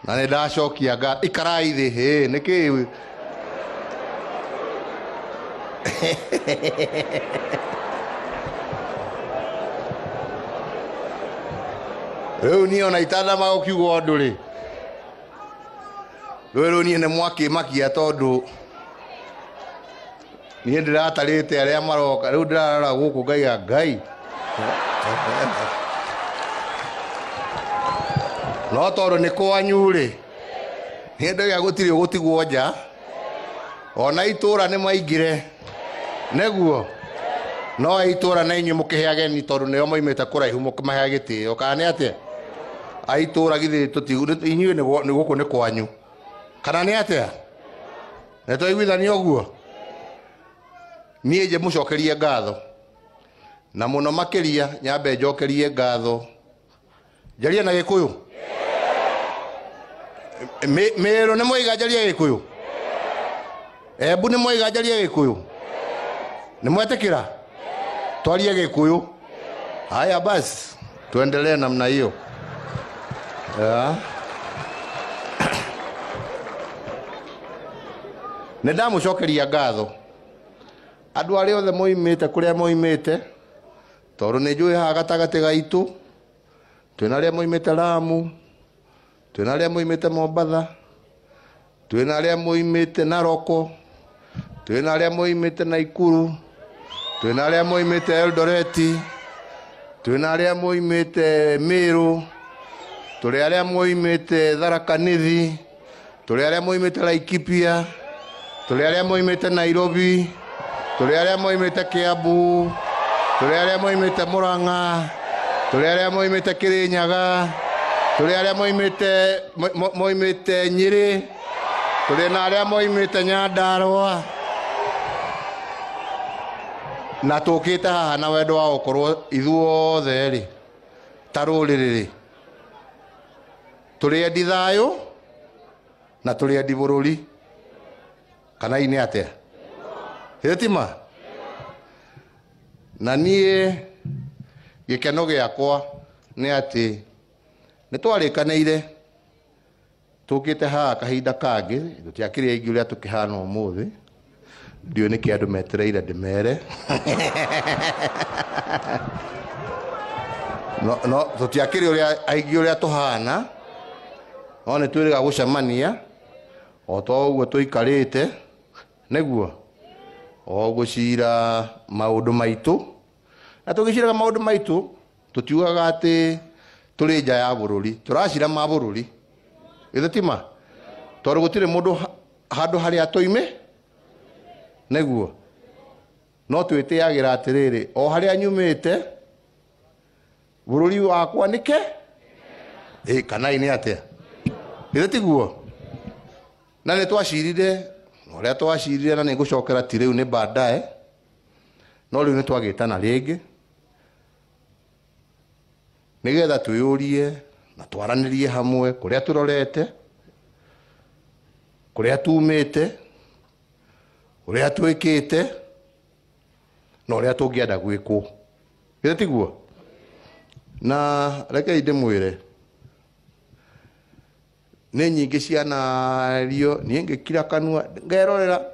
Na nä ndacokia ikarai thä hä nä kä rä u niä ona itandama gå kiuga å ndå rä rä rä niä nä mwakä makia tondå niä ndä ratarä te arä a maroka rä u ndä rarora gå kå ngaiga ngai no tondå nä kwanyu rä nä ndaiga gå tirä gå tigwo nja ona itå ra nä maingä re neguo no itå ra na inyuä må kä he ageni tondå nä o moimä te kå raihu må kä mahe gä tä o kana nä atä aitå ra githä inyuä nä gå kå nä kwanyu kana nä atä nä twaiguithania å guo niä nje må cokerie ngatho na må no makä ria nyambe njokerie ngatho njaria na gä kå yå mä rå nä mwaiga njaria gä kå yå embu nä mwaiga njaria gä kå yå nä mwetä kä ra twarie gä kå yå haya basi tuendelee namna hiyo nä ndamå cokeria ngatho andå arä othe moimä te kå rä a moimä te tondå nä njå ä haha gatagatä gaitå twä na arä a moimä te Lamu twä na arä a moimä te Mombatha twä na arä a moimä te Naroko twä na arä a moimä te Naikuru twä na arä a moimä te Eldoreti twä na arä a moimä te Meru tå rä arä a moimä te Tharaka Nithi tå rä arä a moimä te Laikipia tå rä arä a moimä te Nairobi tå rä arä a moimä te Kiambu tå rä arä a moimä te Murang'a tå rä arä a moimä te Kirinyaga tå rä arä a moimä te Nyeri tå rä na arä a moimä te Nyandarua na tå kä te haha na wendo wa gå korwo ithuothe rä ta rå rä rä rä tå rä endi thayå na tå rä endi bå rå ri kana inä atä ä tima na niä gä keno gä akwa nä atä nä twarä kanä ire tå kä te haha kahinda kangä tå tiakä rä aingä å rä a tå kä hana å må thä ndiå nä kä andå metereire ndä mere no tå tiakä rä aingä å rä a tå hana no nä twä rä ga gå cemania o to å guo tå ikarä te näguo o gå cira maå ndå maitå na tå gä ciraga maå ndå maitå tå tiugaga atä tå rä nja ya bå rå ri tå racira ma bå rå ri githä tima tondå gå tirä må ndå handå harä a tåimä näguo no twä tä agä ra atä rä rä o harä a nyumä te bå rå ri wakwa nä ke kana nä atä githä tiguo na nä twacirire o rä a twacirire na nä ngå cokera ti rä u nä baadaye no rä u nä twagä tana rä ngä nä getha twä å rie na twaranä rie hamwe kå rä a tå rorete kå rä a tumä te å rä a twä kä te na å rä a tå ngä enda gwä kwo githä tiguo na rekei ndä mwä re nä nyingä cianario niä ngä kira kanua ngerorera